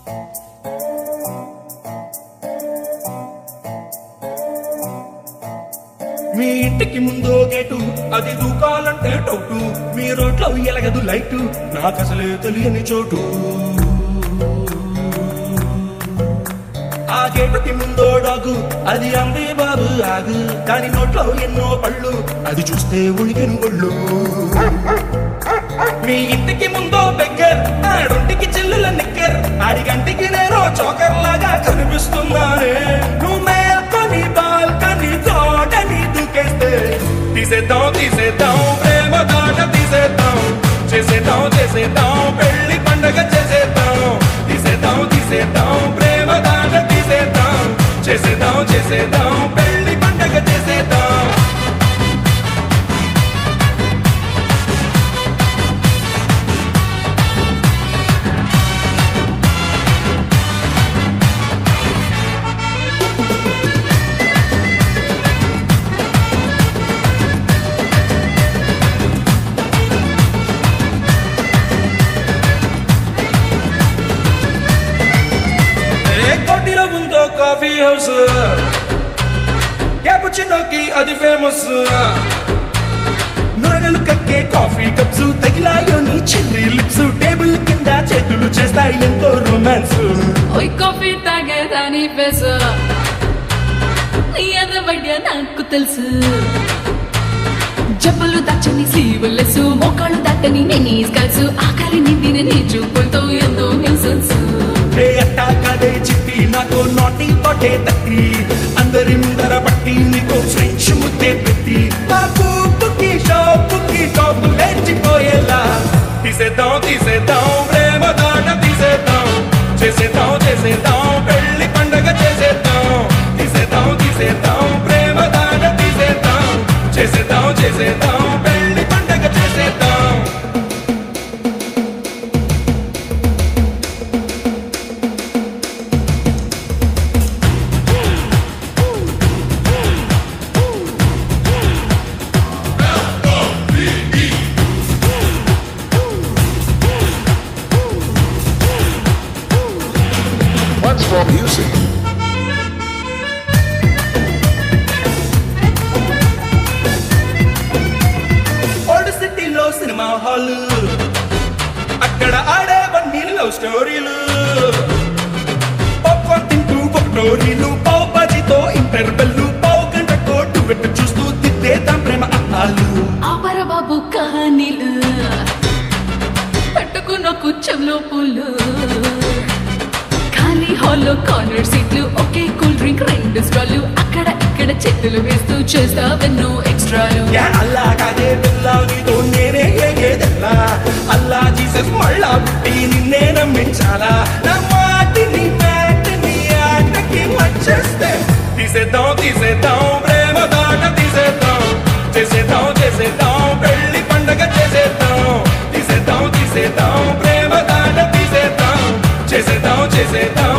మీ ఇంటికి ముందో గేటు అది దూకాలంటే టౌటు మీ రోడ్లో ఎలగదు లైటు నాకసలే తెలియని చోటు ఆ గేటుకి ముందో డాగు అది అందే బాబు ఆగు దాని నోట్లో ఎన్నో పళ్ళు అది చూస్తే ఉనికెను ఒళ్ళు మీ ఇంటికి ముందో బెగ్గర్ ఆడొంటికి చిల్లుల నిక్కర్ ఆడిగంటికి నేను చోకర్ లాగా కనిపిస్తున్నానే నువ్వు మేల్కొని బాల్కని తోటని దూకేస్తే తీసేద్దాం తీసేద్దాం ప్రేమ దాట తీసేద్దాం చేసేద్దాం చేసేద్దాం పెళ్లి పండగ చేసేద్దాం తీసేద్దాం తీసేద్దాం ప్రేమ దాట తీసేద్దాం చేసేద్దాం చేసేద్దాం పెళ్లి పండగ చేసేద్దాం Coffee house, cappuccino ki adi famous. Nuragalu kakke coffee cups, tagilayo ni chilli lips, table kinda chetulu chestayi ento romance. Oi coffee tagedani face, niyada vadya naku telusu. Jabbalu dachani sleeveless, mokalu datani knees kalsu, akali nindine nee choopulto endo nuisance. Hey atta kade chitti nako naughty kote tatti andari mundara patti niko French mutte petti babu buki shop lechi poyela tisedam tisedam prema daata tisedam chesedam chesedam pelli pandaga chesedam tisedam tisedam prema daata tisedam chesedam chesedam pelli pandaga chesedam Music. Old city lo cinema hall akkada aade banni love story lu popcorn tintu popcorn lu pav bhaji to interval lu pav ganta ko duet chustu tiddedam prema ahalu abara babu kahanilu pettukunna kuchamlo pulu హాల్లో corner సీట్లు okay cool drink రెండు స్ట్రాలు అక్కడ ఇక్కడ చేతులు వేస్తూ చేస్తావెన్నో ఎక్స్ట్రాలు అల్లాగే పిల్లతో నేనే ఏదేదల్లా అల్లా జీసస్ మళ్ళా పుట్టి నిన్నే నమ్మించాలా నా మాటిని మ్యాటిని ఆటకి వచ్చేస్తే తీసేద్దాం తీసేద్దాం ప్రేమ దాట తీసేద్దాం చేసేద్దాం చేసేద్దాం పెళ్లి పండగ చేసేద్దాం తీసేద్దాం తీసేద్దాం ప్రేమ దాట తీసేద్దాం చేసేద్దాం చేసేద్దాం